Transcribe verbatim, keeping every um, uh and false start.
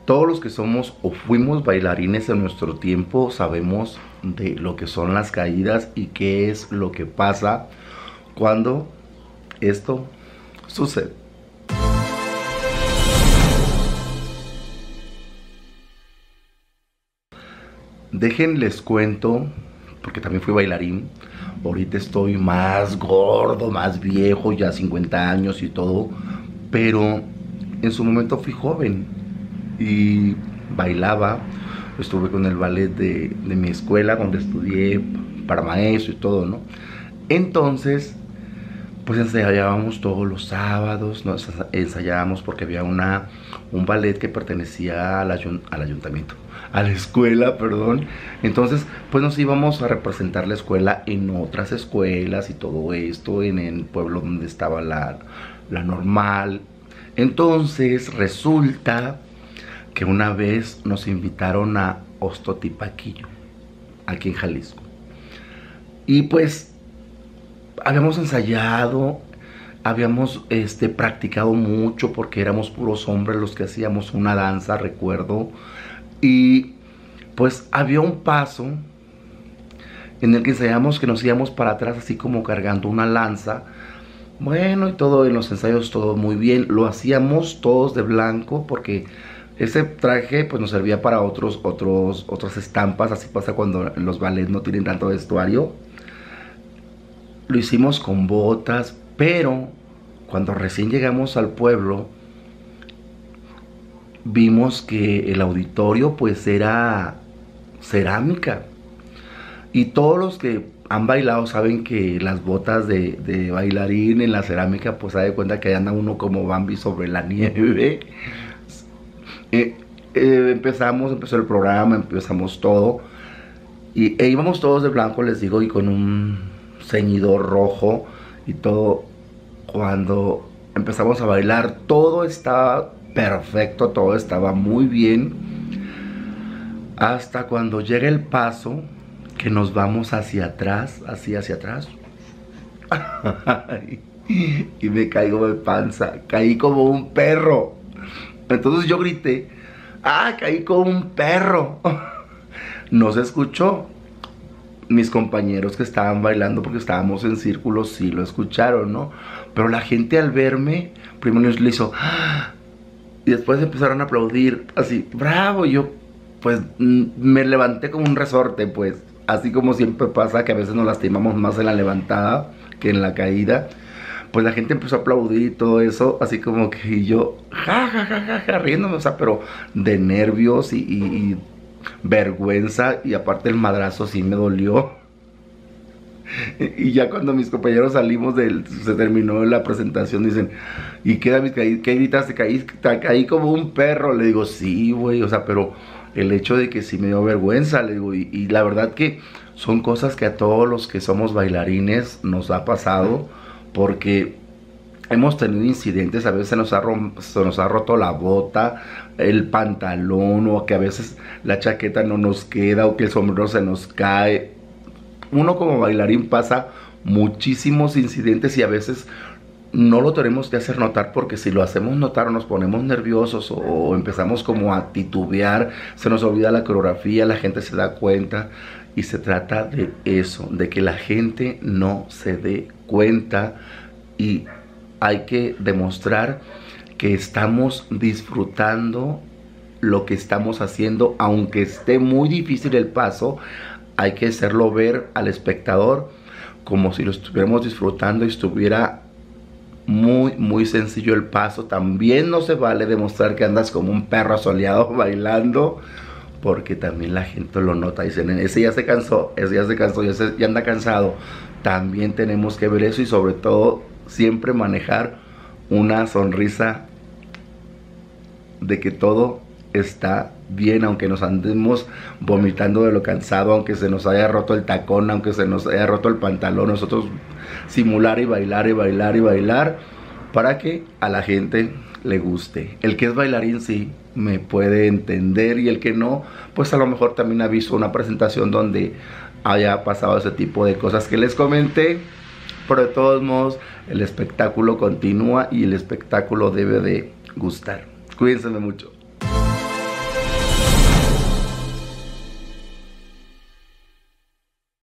todos los que somos o fuimos bailarines en nuestro tiempo sabemos de lo que son las caídas y qué es lo que pasa cuando esto sucede. Déjenles cuento, porque también fui bailarín. Ahorita estoy más gordo, más viejo, ya cincuenta años y todo. Pero en su momento fui joven y bailaba. Estuve con el ballet de, de mi escuela, donde estudié para maestro y todo, ¿no? Entonces, pues ensayábamos todos los sábados, nos ensayábamos porque había una, un ballet que pertenecía al, ayun, al ayuntamiento, a la escuela, perdón. Entonces, pues nos íbamos a representar la escuela en otras escuelas y todo esto, en el pueblo donde estaba la, la normal. Entonces, resulta que una vez nos invitaron a Ostotipaquillo, aquí en Jalisco. Y pues habíamos ensayado, habíamos este, practicado mucho porque éramos puros hombres los que hacíamos una danza, recuerdo. Y pues había un paso en el que ensayamos que nos íbamos para atrás así como cargando una lanza. Bueno, y todo en los ensayos todo muy bien. Lo hacíamos todos de blanco porque ese traje pues nos servía para otros, otros, otras estampas. Así pasa cuando los ballets no tienen tanto vestuario. Lo hicimos con botas, pero cuando recién llegamos al pueblo vimos que el auditorio pues era cerámica. Y todos los que han bailado saben que las botas de, de bailarín en la cerámica pues se da cuenta que anda uno como Bambi sobre la nieve. Eh, eh, empezamos, empezó el programa, empezamos todo y e íbamos todos de blanco, les digo, y con un ceñidor rojo y todo. Cuando empezamos a bailar todo estaba perfecto, todo estaba muy bien, hasta cuando llega el paso que nos vamos hacia atrás, así hacia atrás y me caigo de panza, caí como un perro. Entonces yo grité, ¡ah, caí como un perro! No se escuchó. Mis compañeros que estaban bailando, porque estábamos en círculo, sí lo escucharon, ¿no? Pero la gente al verme, primero le hizo, ¡ah! Y después empezaron a aplaudir, así, ¡bravo! Y yo, pues, me levanté como un resorte, pues, así como siempre pasa, que a veces nos lastimamos más en la levantada que en la caída. Pues la gente empezó a aplaudir y todo eso, así como que y yo, ja, ja, ja, ja, ja, riéndome, o sea, pero de nervios y, y, y vergüenza, y aparte el madrazo sí me dolió. Y ya cuando mis compañeros salimos del, se terminó la presentación, dicen, ¿y qué, David, qué, qué gritaste? Caí, caí como un perro. Le digo, sí, güey, o sea, pero el hecho de que sí me dio vergüenza, le digo, y, y la verdad que son cosas que a todos los que somos bailarines nos ha pasado, porque hemos tenido incidentes, a veces se nos, ha se nos ha roto la bota, el pantalón, o que a veces la chaqueta no nos queda, o que el sombrero se nos cae. Uno como bailarín pasa muchísimos incidentes y a veces no lo tenemos que hacer notar, porque si lo hacemos notar o nos ponemos nerviosos o, o empezamos como a titubear, se nos olvida la coreografía, la gente se da cuenta. Y se trata de eso, de que la gente no se dé cuenta, y hay que demostrar que estamos disfrutando lo que estamos haciendo, aunque esté muy difícil el paso. Hay que hacerlo ver al espectador como si lo estuviéramos disfrutando y estuviera muy muy sencillo el paso. También no se vale demostrar que andas como un perro asoleado bailando, porque también la gente lo nota, dicen, ese ya se cansó, ese ya se cansó, ese ya anda cansado. También tenemos que ver eso, y sobre todo siempre manejar una sonrisa de que todo está bien, aunque nos andemos vomitando de lo cansado, aunque se nos haya roto el tacón, aunque se nos haya roto el pantalón. Nosotros simular y bailar y bailar y bailar para que a la gente le guste. El que es bailarín sí me puede entender, y el que no, pues a lo mejor también ha visto una presentación donde haya pasado ese tipo de cosas que les comenté. Pero de todos modos el espectáculo continúa y el espectáculo debe de gustar. Cuídense mucho.